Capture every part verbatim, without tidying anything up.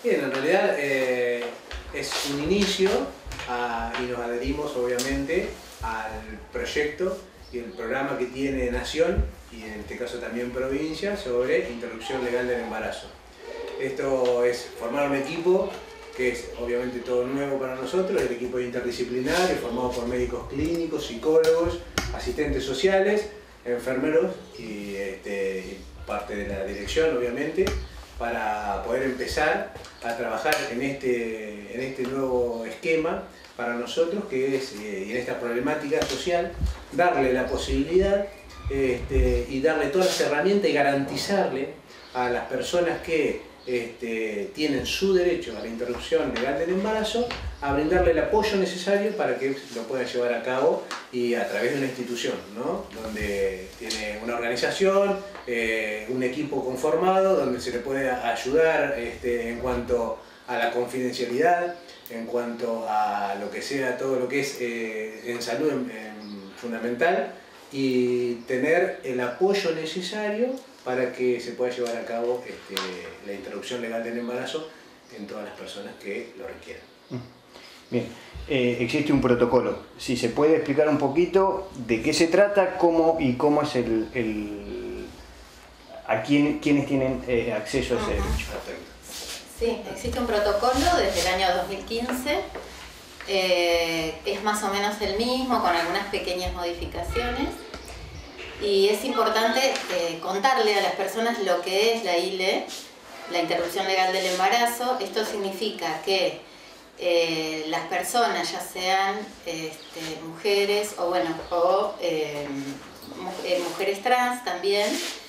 Bien, en realidad eh, es un inicio a, y nos adherimos obviamente al proyecto y el programa que tiene Nación y en este caso también provincia sobre interrupción legal del embarazo. Esto es formar un equipo que es obviamente todo nuevo para nosotros, el equipo interdisciplinario formado por médicos clínicos, psicólogos, asistentes sociales, enfermeros y, este, y parte de la dirección obviamente, para poder empezar a trabajar en este, en este nuevo esquema para nosotros, que es, eh, en esta problemática social, darle la posibilidad este, y darle todas las herramientas y garantizarle a las personas que este, tienen su derecho a la interrupción legal del embarazo, a brindarle el apoyo necesario para que lo puedan llevar a cabo y a través de una institución, ¿no? Donde tiene una organización, eh, un equipo conformado, donde se le puede ayudar este, en cuanto a la confidencialidad, en cuanto a lo que sea, todo lo que es eh, en salud en, en fundamental, y tener el apoyo necesario para que se pueda llevar a cabo este, la interrupción legal del embarazo en todas las personas que lo requieran. Bien, eh, existe un protocolo. Si se puede explicar un poquito de qué se trata, cómo y cómo es el, el a quién, quiénes tienen eh, acceso a ese derecho. Perfecto. Sí, existe un protocolo desde el año dos mil quince, eh, es más o menos el mismo, con algunas pequeñas modificaciones, y es importante eh, contarle a las personas lo que es la I L E, la interrupción legal del embarazo. Esto significa que eh, las personas, ya sean este, mujeres o, bueno, o eh, mujeres trans también,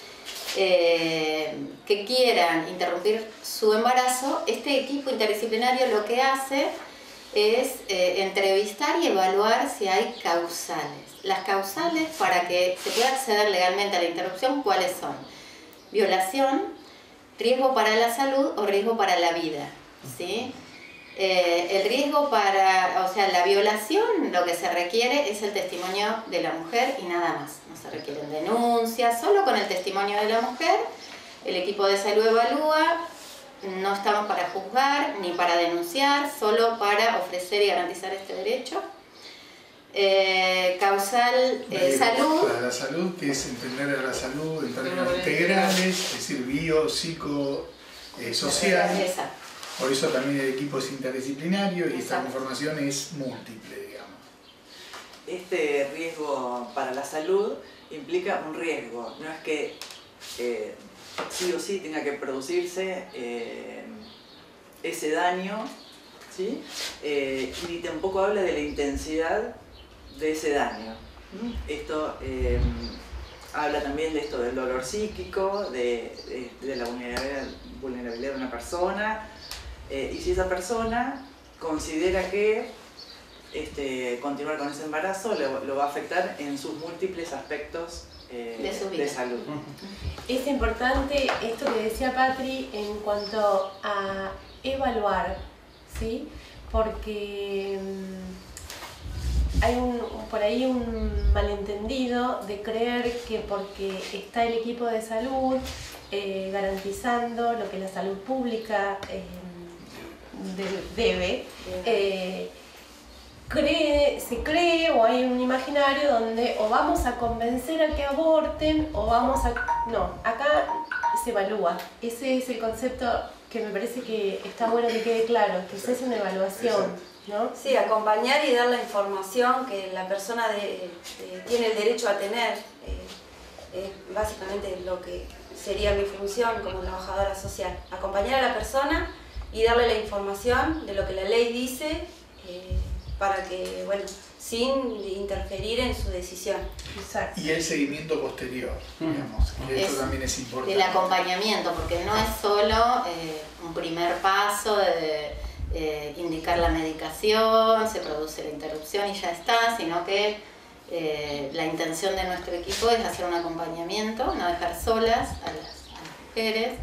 Eh, que quieran interrumpir su embarazo, este equipo interdisciplinario lo que hace es eh, entrevistar y evaluar si hay causales. Las causales para que se pueda acceder legalmente a la interrupción, ¿cuáles son? Violación, riesgo para la salud o riesgo para la vida, ¿sí? Eh, el riesgo para, o sea, la violación, lo que se requiere es el testimonio de la mujer y nada más. No se requieren denuncias, solo con el testimonio de la mujer el equipo de salud evalúa. No estamos para juzgar ni para denunciar, solo para ofrecer y garantizar este derecho. Eh, causal eh, salud. Para la salud, que es entender a la salud en términos integrales, es decir, bio, psico, eh, social. Exacto. Por eso también el equipo es interdisciplinario y esta Exacto. conformación es múltiple, digamos. Este riesgo para la salud implica un riesgo, no es que eh, sí o sí tenga que producirse eh, ese daño, ¿sí? Eh, ni tampoco habla de la intensidad de ese daño. Esto eh, habla también de esto del dolor psíquico, de, de, de la vulnerabilidad, vulnerabilidad de una persona. Eh, y si esa persona considera que este, continuar con ese embarazo lo, lo va a afectar en sus múltiples aspectos eh, de, su vida. de salud. Es importante esto que decía Patri en cuanto a evaluar, ¿sí? Porque hay un, por ahí un malentendido de creer que porque está el equipo de salud eh, garantizando lo que la salud pública eh, debe, eh, cree, se cree o hay un imaginario donde o vamos a convencer a que aborten o vamos a... No, acá se evalúa. Ese es el concepto que me parece que está bueno que quede claro, que se hace una evaluación, ¿no? Sí, acompañar y dar la información que la persona de, de, tiene el derecho a tener. Eh, eh, básicamente lo que sería mi función como trabajadora social. Acompañar a la persona y darle la información de lo que la ley dice eh, para que, bueno, sin interferir en su decisión. Exacto. Y el seguimiento posterior, digamos, que esto también es importante. El acompañamiento, porque no es solo eh, un primer paso de eh, indicar la medicación, se produce la interrupción y ya está, sino que eh, la intención de nuestro equipo es hacer un acompañamiento, no dejar solas a las, a las mujeres.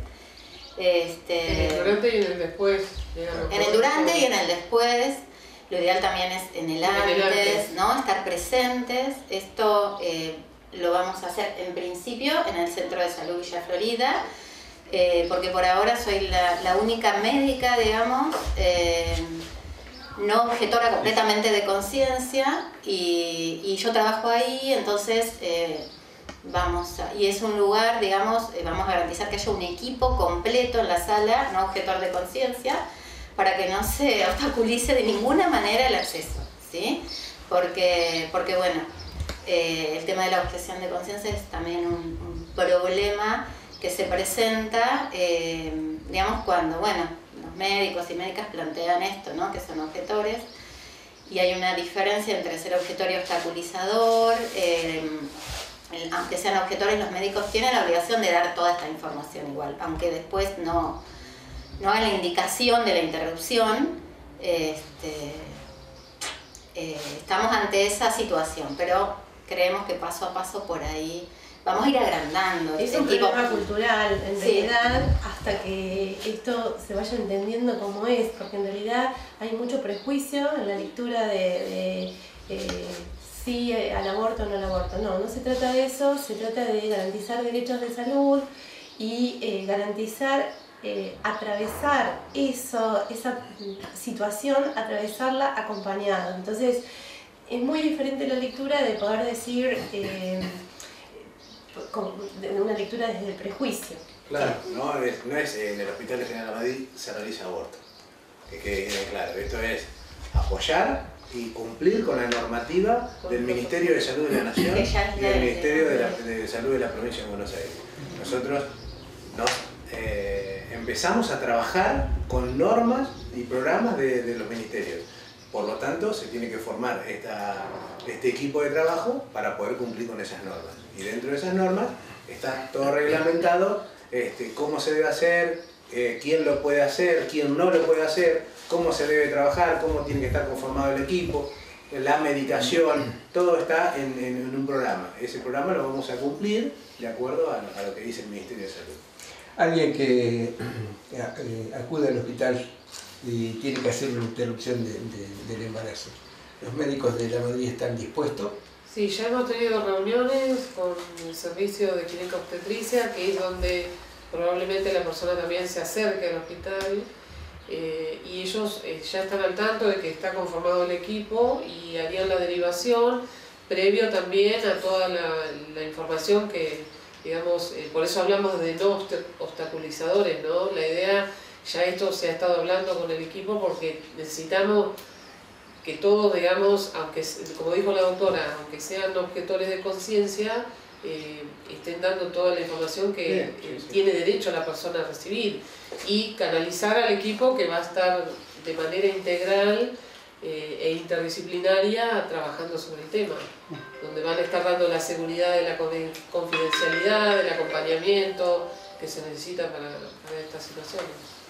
Este, en el durante y en el después. En el durante y en el después. Lo ideal también es en el antes, en el antes. ¿no? Estar presentes. Esto eh, lo vamos a hacer en principio en el Centro de Salud Villa Florida. eh, porque por ahora soy la, la única médica, digamos, eh, no objetora completamente de conciencia, y, y yo trabajo ahí, entonces eh, vamos a, y es un lugar, digamos, eh, vamos a garantizar que haya un equipo completo en la sala, no objetor de conciencia, para que no se obstaculice de ninguna manera el acceso, ¿sí? Porque, porque bueno, eh, el tema de la objeción de conciencia es también un, un problema que se presenta, eh, digamos, cuando, bueno, los médicos y médicas plantean esto, ¿no? Que son objetores, y hay una diferencia entre ser objetor y obstaculizador. Eh, aunque sean objetores, los médicos tienen la obligación de dar toda esta información igual, aunque después no, no hagan la indicación de la interrupción. Este, eh, estamos ante esa situación, pero creemos que paso a paso por ahí vamos a ir agrandando. Es este un tipo. problema cultural, en Sí. realidad, hasta que esto se vaya entendiendo cómo es, porque en realidad hay mucho prejuicio en la lectura de, de eh, sí al aborto o no al aborto. No, no se trata de eso, se trata de garantizar derechos de salud y eh, garantizar, eh, atravesar eso, esa situación, atravesarla acompañada. Entonces, es muy diferente la lectura de poder decir... Eh, de una lectura desde el prejuicio. Claro, no es, no es en el Hospital General Madrid se realiza aborto, que quede claro, esto es apoyar y cumplir con la normativa del Ministerio de Salud de la Nación y del Ministerio de, la, de Salud de la Provincia de Buenos Aires. Nosotros nos eh, empezamos a trabajar con normas y programas de, de los ministerios. Por lo tanto, se tiene que formar esta, este equipo de trabajo para poder cumplir con esas normas. Y dentro de esas normas está todo reglamentado, este, cómo se debe hacer, eh, quién lo puede hacer, quién no lo puede hacer, cómo se debe trabajar, cómo tiene que estar conformado el equipo, la medicación, todo está en, en, en un programa. Ese programa lo vamos a cumplir de acuerdo a, a lo que dice el Ministerio de Salud. Alguien que eh, acude al hospital y tiene que hacer una interrupción de, de, del embarazo. ¿Los médicos de la Madrid están dispuestos? Sí, ya hemos tenido reuniones con el servicio de ginecobstetricia, que es donde probablemente la persona también se acerque al hospital, eh, y ellos eh, ya están al tanto de que está conformado el equipo y harían la derivación previo también a toda la, la información que, digamos, eh, por eso hablamos de no obstaculizadores, ¿no? La idea, ya esto se ha estado hablando con el equipo porque necesitamos que todos, digamos, aunque, como dijo la doctora, aunque sean objetores de conciencia, eh, estén dando toda la información que Bien, sí, sí. tiene derecho la persona a recibir, y canalizar al equipo que va a estar de manera integral eh, e interdisciplinaria trabajando sobre el tema, donde van a estar dando la seguridad de la confidencialidad, del acompañamiento que se necesita para, para estas situaciones.